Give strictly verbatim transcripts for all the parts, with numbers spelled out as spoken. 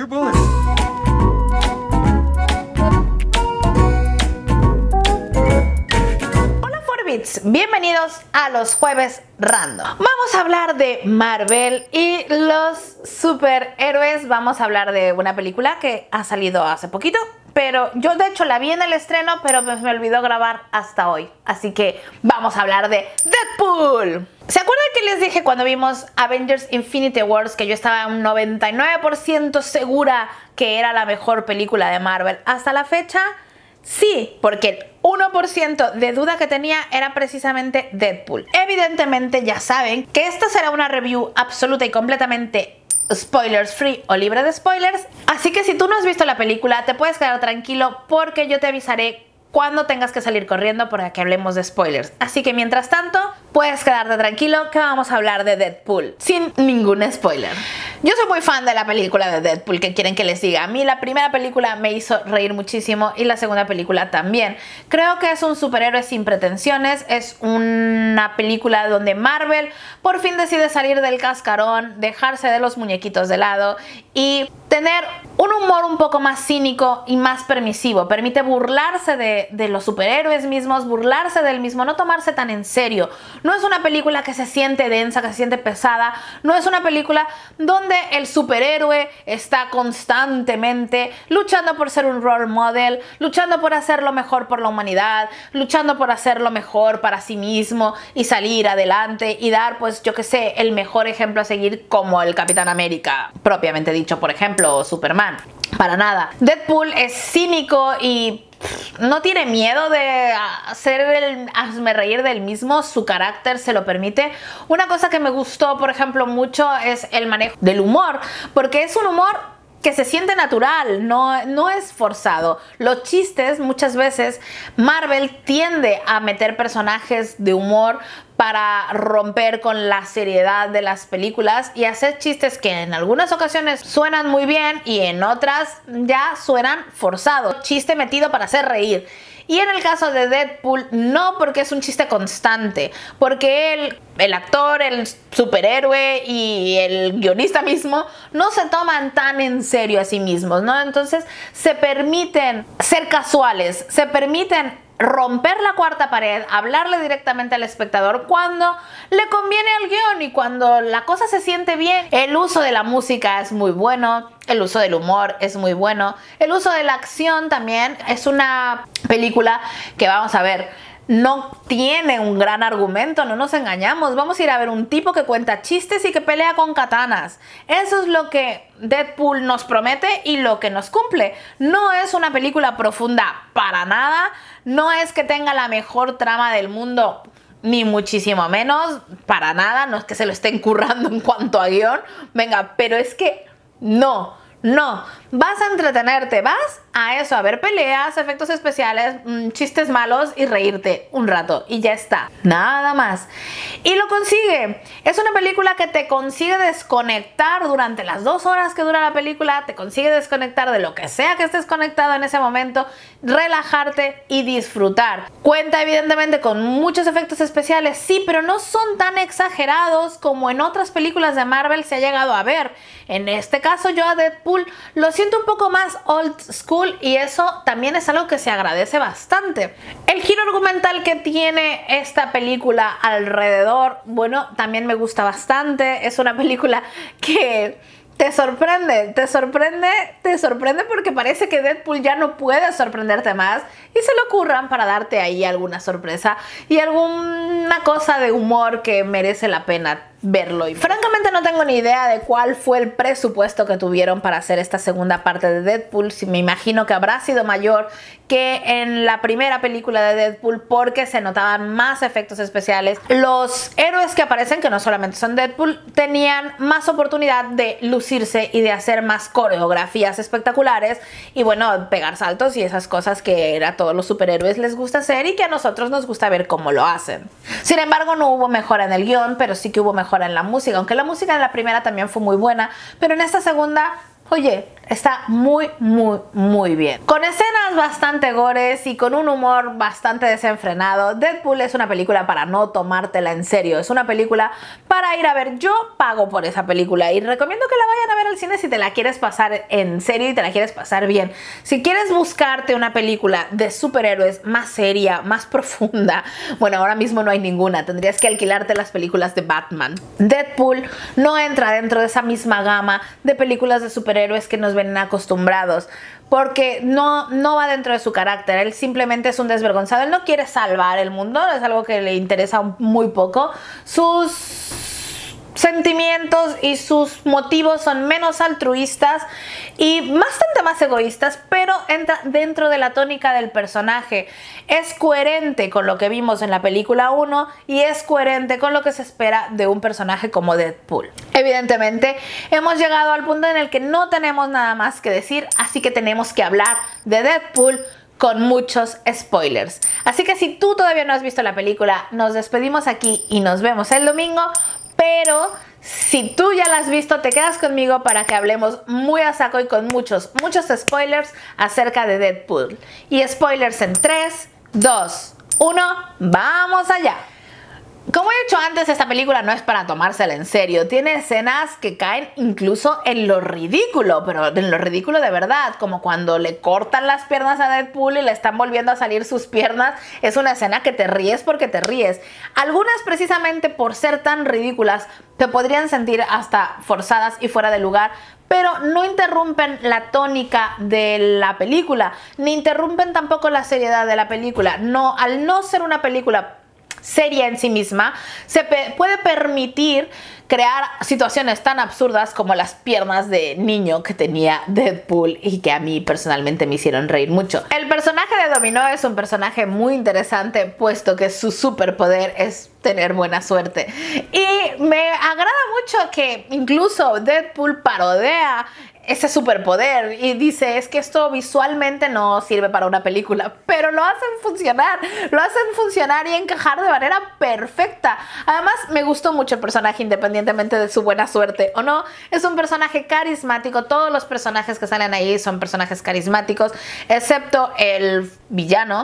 Your bullet. Hola Forbits, bienvenidos a los jueves random. Vamos a hablar de Marvel y los superhéroes. Vamos a hablar de una película que ha salido hace poquito, pero yo de hecho la vi en el estreno, pero me olvidó grabar hasta hoy. Así que vamos a hablar de Deadpool. ¿Se acuerdan que les dije cuando vimos Avengers Infinity Wars que yo estaba un noventa y nueve por ciento segura que era la mejor película de Marvel hasta la fecha? Sí, porque el uno por ciento de duda que tenía era precisamente Deadpool. Evidentemente ya saben que esta será una review absoluta y completamente spoilers free o libre de spoilers. Así que si tú no has visto la película, te puedes quedar tranquilo porque yo te avisaré cuando tengas que salir corriendo para que hablemos de spoilers. Así que mientras tanto, puedes quedarte tranquilo que vamos a hablar de Deadpool sin ningún spoiler. Yo soy muy fan de la película de Deadpool, ¿qué quieren que les diga? A mí la primera película me hizo reír muchísimo y la segunda película también. Creo que es un superhéroe sin pretensiones, es una película donde Marvel por fin decide salir del cascarón, dejarse de los muñequitos de lado y tener un humor un poco más cínico y más permisivo. Permite burlarse de, de los superhéroes mismos, burlarse del mismo, no tomarse tan en serio. No es una película que se siente densa, que se siente pesada. No es una película donde el superhéroe está constantemente luchando por ser un role model, luchando por hacer lo mejor por la humanidad, luchando por hacer lo mejor para sí mismo y salir adelante y dar, pues yo que sé, el mejor ejemplo a seguir como el Capitán América, propiamente dicho, por ejemplo, o Superman. Para nada. Deadpool es cínico y no tiene miedo de hacer el hazme reír del mismo, su carácter se lo permite. Una cosa que me gustó, por ejemplo, mucho es el manejo del humor, porque es un humor que se siente natural, no, no es forzado. Los chistes, muchas veces Marvel tiende a meter personajes de humor para romper con la seriedad de las películas y hacer chistes que en algunas ocasiones suenan muy bien y en otras ya suenan forzados. Chiste metido para hacer reír. Y en el caso de Deadpool, no, porque es un chiste constante, porque él, el actor, el superhéroe y el guionista mismo no se toman tan en serio a sí mismos, ¿no? Entonces se permiten ser casuales, se permiten romper la cuarta pared, hablarle directamente al espectador cuando le conviene al guión y cuando la cosa se siente bien. El uso de la música es muy bueno, el uso del humor es muy bueno, el uso de la acción también. Es una película que, vamos a ver, no tiene un gran argumento, no nos engañamos. Vamos a ir a ver un tipo que cuenta chistes y que pelea con katanas. Eso es lo que Deadpool nos promete y lo que nos cumple. No es una película profunda para nada, no es que tenga la mejor trama del mundo, ni muchísimo menos, para nada. No es que se lo estén currando en cuanto a guión, venga, pero es que no. No, vas a entretenerte, vas a eso, a ver peleas, efectos especiales, mmm, chistes malos y reírte un rato y ya está, nada más. Y lo consigue. Es una película que te consigue desconectar durante las dos horas que dura la película, te consigue desconectar de lo que sea que estés conectado en ese momento, relajarte y disfrutar. Cuenta evidentemente con muchos efectos especiales, sí, pero no son tan exagerados como en otras películas de Marvel se ha llegado a ver. En este caso yo a Deadpool lo siento un poco más old school y eso también es algo que se agradece bastante. El giro argumental que tiene esta película alrededor, bueno, también me gusta bastante. Es una película que te sorprende, te sorprende, te sorprende porque parece que Deadpool ya no puede sorprenderte más y se le ocurran para darte ahí alguna sorpresa y alguna cosa de humor que merece la pena verlo. Y francamente no tengo ni idea de cuál fue el presupuesto que tuvieron para hacer esta segunda parte de Deadpool. Me imagino que habrá sido mayor que en la primera película de Deadpool porque se notaban más efectos especiales. Los héroes que aparecen, que no solamente son Deadpool, tenían más oportunidad de lucirse y de hacer más coreografías espectaculares y bueno, pegar saltos y esas cosas que a todos los superhéroes les gusta hacer y que a nosotros nos gusta ver cómo lo hacen. Sin embargo, no hubo mejora en el guión, pero sí que hubo mejora en la música, aunque la música en la primera también fue muy buena, pero en esta segunda, oye, está muy, muy, muy bien. Con escenas bastante gores y con un humor bastante desenfrenado, Deadpool es una película para no tomártela en serio. Es una película para ir a ver. Yo pago por esa película y recomiendo que la vayan a ver al cine si te la quieres pasar en serio y te la quieres pasar bien. Si quieres buscarte una película de superhéroes más seria, más profunda, bueno, ahora mismo no hay ninguna. Tendrías que alquilarte las películas de Batman. Deadpool no entra dentro de esa misma gama de películas de superhéroes que nos ven acostumbrados, porque no, no va dentro de su carácter. Él simplemente es un desvergonzado. Él no quiere salvar el mundo, es algo que le interesa muy poco. Sus sentimientos y sus motivos son menos altruistas y bastante más egoístas, pero entra dentro de la tónica del personaje. Es coherente con lo que vimos en la película uno y es coherente con lo que se espera de un personaje como Deadpool. Evidentemente hemos llegado al punto en el que no tenemos nada más que decir, así que tenemos que hablar de Deadpool con muchos spoilers. Así que si tú todavía no has visto la película, nos despedimos aquí y nos vemos el domingo. Pero si tú ya la has visto, te quedas conmigo para que hablemos muy a saco y con muchos, muchos spoilers acerca de Deadpool. Y spoilers en tres, dos, uno, ¡vamos allá! Como he dicho antes, esta película no es para tomársela en serio. Tiene escenas que caen incluso en lo ridículo, pero en lo ridículo de verdad, como cuando le cortan las piernas a Deadpool y le están volviendo a salir sus piernas. Es una escena que te ríes porque te ríes. Algunas, precisamente por ser tan ridículas, te podrían sentir hasta forzadas y fuera de lugar, pero no interrumpen la tónica de la película, ni interrumpen tampoco la seriedad de la película. No, al no ser una película seria en sí misma, se puede permitir crear situaciones tan absurdas como las piernas de niño que tenía Deadpool y que a mí personalmente me hicieron reír mucho. El personaje de Dominó es un personaje muy interesante, puesto que su superpoder es tener buena suerte. Y me agrada mucho que incluso Deadpool parodia ese superpoder y dice, es que esto visualmente no sirve para una película, pero lo hacen funcionar, lo hacen funcionar y encajar de manera perfecta. Además, me gustó mucho el personaje, independientemente de su buena suerte o no. Es un personaje carismático. Todos los personajes que salen ahí son personajes carismáticos, excepto el villano,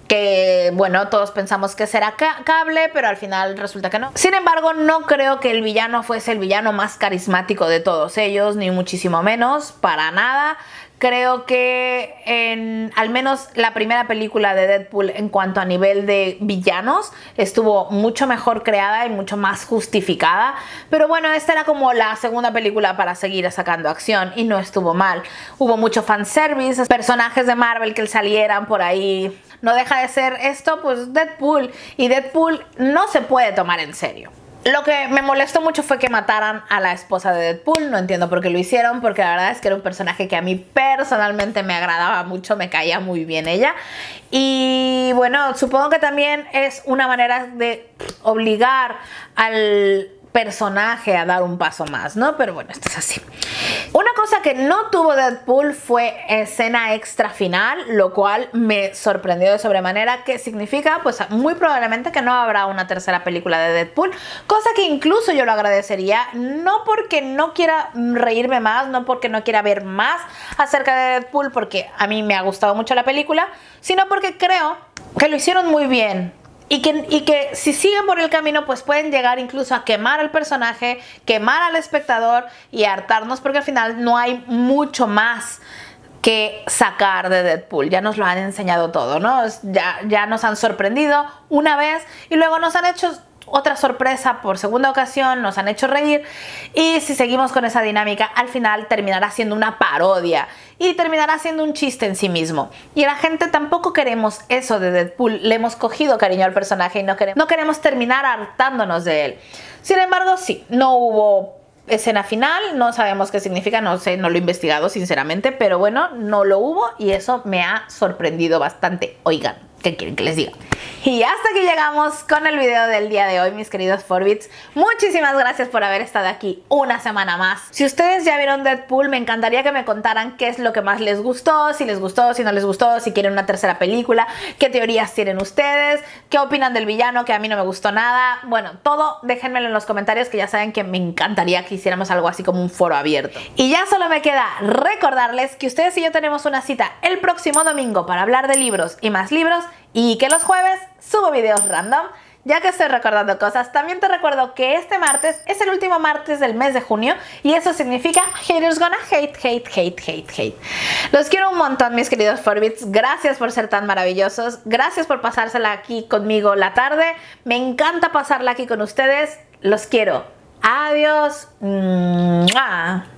que bueno, todos pensamos que será Cable, pero al final resulta que no. Sin embargo, no creo que el villano fuese el villano más carismático de todos ellos, ni muchísimo menos, para nada. Creo que en al menos la primera película de Deadpool, en cuanto a nivel de villanos, estuvo mucho mejor creada y mucho más justificada. Pero bueno, esta era como la segunda película para seguir sacando acción y no estuvo mal. Hubo mucho fanservice, personajes de Marvel que salieran por ahí. No deja de ser esto, pues Deadpool. Y Deadpool no se puede tomar en serio. Lo que me molestó mucho fue que mataran a la esposa de Deadpool. No entiendo por qué lo hicieron, porque la verdad es que era un personaje que a mí personalmente me agradaba mucho, me caía muy bien ella. Y bueno, supongo que también es una manera de obligar al personaje a dar un paso más, ¿no? Pero bueno, esto es así. Una cosa que no tuvo Deadpool fue escena extra final, lo cual me sorprendió de sobremanera, que significa pues muy probablemente que no habrá una tercera película de Deadpool, cosa que incluso yo lo agradecería, no porque no quiera reírme más, no porque no quiera ver más acerca de Deadpool, porque a mí me ha gustado mucho la película, sino porque creo que lo hicieron muy bien. Y que, y que si siguen por el camino, pues pueden llegar incluso a quemar al personaje, quemar al espectador y hartarnos, porque al final no hay mucho más que sacar de Deadpool. Ya nos lo han enseñado todo, ¿no? Ya, ya nos han sorprendido una vez y luego nos han hecho otra sorpresa por segunda ocasión, nos han hecho reír, y si seguimos con esa dinámica, al final terminará siendo una parodia y terminará siendo un chiste en sí mismo. Y a la gente tampoco queremos eso de Deadpool. Le hemos cogido cariño al personaje y no queremos, no queremos terminar hartándonos de él. Sin embargo, sí, no hubo escena final, no sabemos qué significa, no sé, no lo he investigado sinceramente, pero bueno, no lo hubo y eso me ha sorprendido bastante. Oigan, ¿Qué quieren que les diga? Y hasta aquí llegamos con el video del día de hoy, mis queridos Forbits. Muchísimas gracias por haber estado aquí una semana más. Si ustedes ya vieron Deadpool, me encantaría que me contaran qué es lo que más les gustó, si les gustó, si no les gustó, si quieren una tercera película, qué teorías tienen ustedes, qué opinan del villano, que a mí no me gustó nada. Bueno, todo déjenmelo en los comentarios, que ya saben que me encantaría que hiciéramos algo así como un foro abierto. Y ya solo me queda recordarles que ustedes y yo tenemos una cita el próximo domingo para hablar de libros y más libros, y que los jueves subo videos random. Ya que estoy recordando cosas, también te recuerdo que este martes es el último martes del mes de junio y eso significa haters gonna hate, hate, hate, hate, hate. Los quiero un montón, mis queridos Forbits. Gracias por ser tan maravillosos. Gracias por pasársela aquí conmigo la tarde. Me encanta pasarla aquí con ustedes. Los quiero. Adiós. ¡Mua!